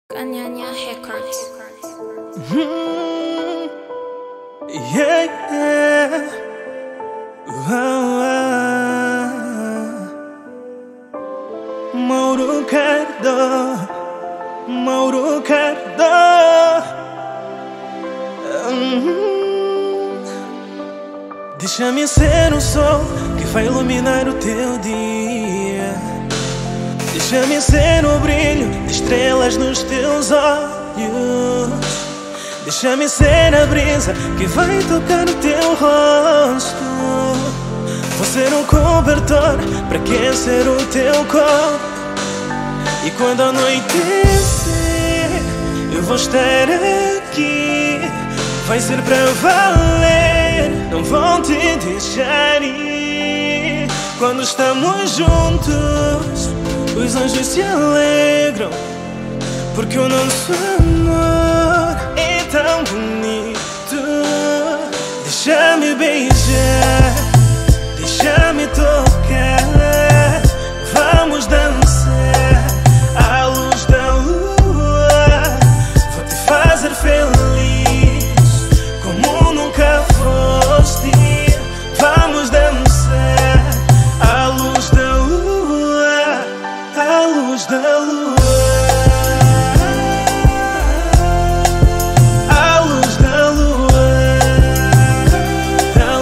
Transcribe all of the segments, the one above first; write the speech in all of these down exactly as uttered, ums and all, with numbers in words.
Canhania Records. Mm, yeah, yeah. Oh, oh. Mauro Cardo, Mauro Cardo. Mm. Deixa-me ser o sol que vai iluminar o teu dia. Deixa-me ser o brilho de estrelas nos teus olhos. Deixa-me ser a brisa que vai tocar o teu rosto. Vou ser um cobertor para aquecer o teu corpo. E quando anoitecer, eu vou estar aqui. Vai ser para valer, não vou te deixar ir. Quando estamos juntos, os anjos se alegram, porque o nosso amor é tão bonito. Deixa-me beijar, deixa-me tocar. Vamos dançar à luz da lua. Vou te fazer feliz como nunca foste. Vamos dançar à luz da lua, à luz da lua, à luz da lua, da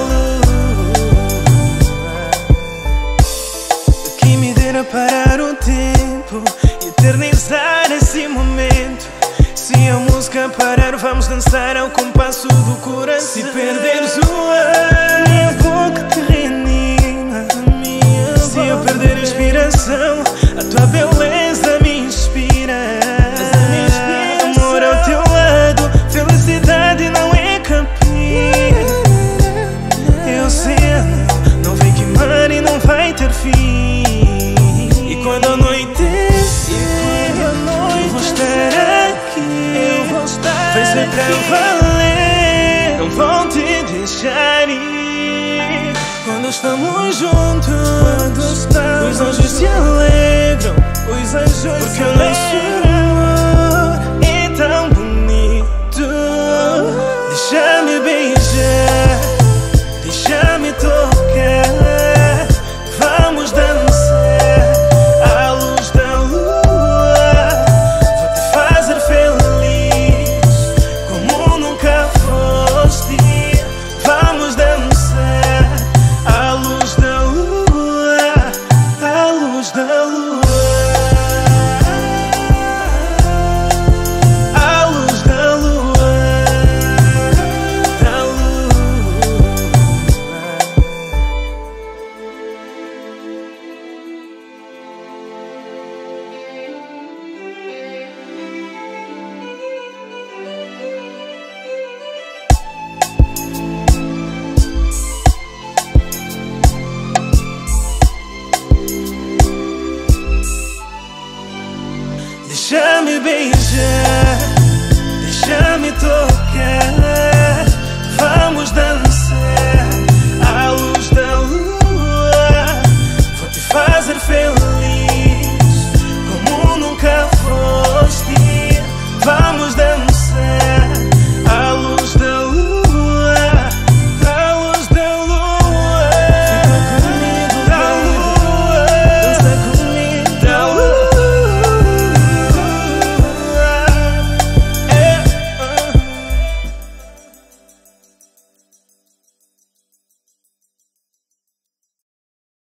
lua. Que me dera parar o tempo e eternizar esse momento. Se a música parar, vamos dançar ao compasso do coração. Se perderes o ar, minha boca te reanima. Se eu perder a inspiração, a tua beleza me inspira. Amor ao teu lado, felicidade não é capim. Eu sei, não vem queimar e não vai ter fim. E quando anoitecer, eu vou estar aqui. Vai ser pra valer, não vou te deixar ir. Quando estamos juntos, os anjos se alegram, os anjos, porque o nosso amor é tão bonito. Deixa-me beijar, deixa-me tocar. Vamos dançar à luz da lua. Vou te fazer feliz como nunca foste. Vamos dançar à luz da lua, à luz da lua, à luz da lua, da lua. Deixa-me beijar,